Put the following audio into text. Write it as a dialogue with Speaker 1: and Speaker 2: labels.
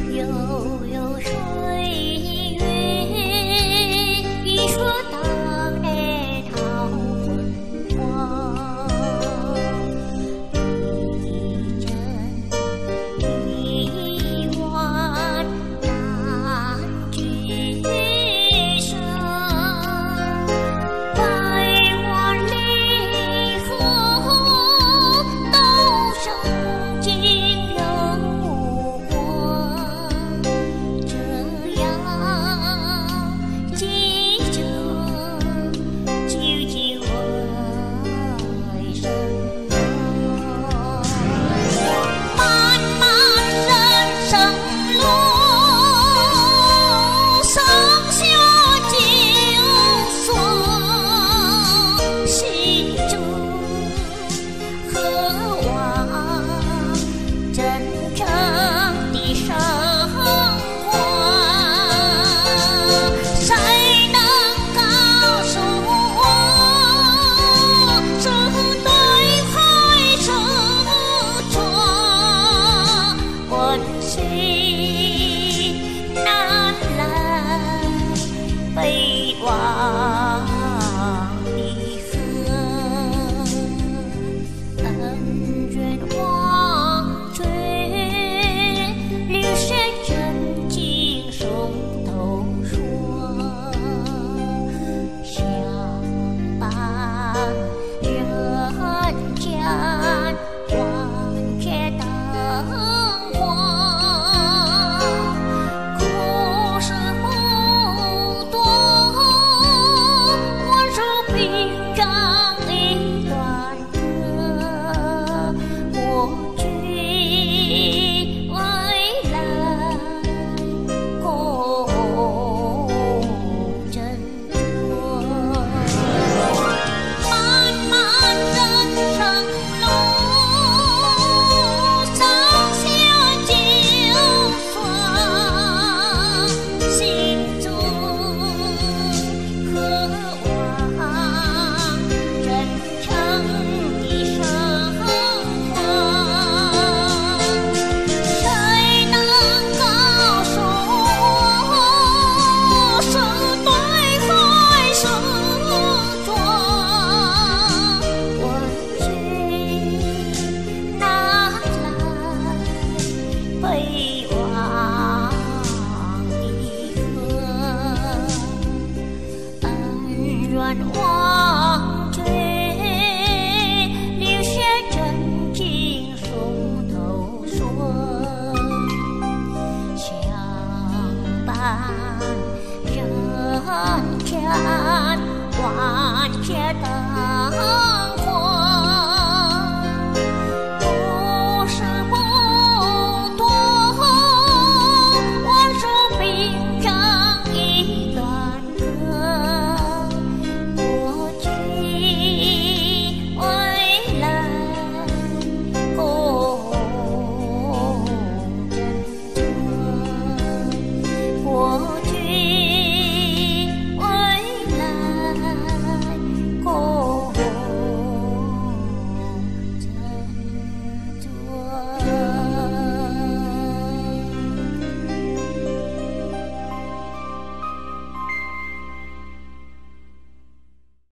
Speaker 1: 悠悠岁月，一说当年桃昏黄，一针一万难聚首，百万里河都受尽柔光，这样记着究竟为什么？漫漫人生路，剩下就算心中渴望真正的生活，谁能告诉我，是对还是错？温馨难来悲望的河，恩怨忘却，流血真情松头说，相伴人间万劫灯光，故事不多，宛如平常一段歌，过去未来共斟酌，漫漫人生路，剩下就算心中渴望真诚的生活，谁能告诉我，是对还是错？温馨难来悲望的河，恩怨忘却，流血真情松头说，相伴人间万劫灯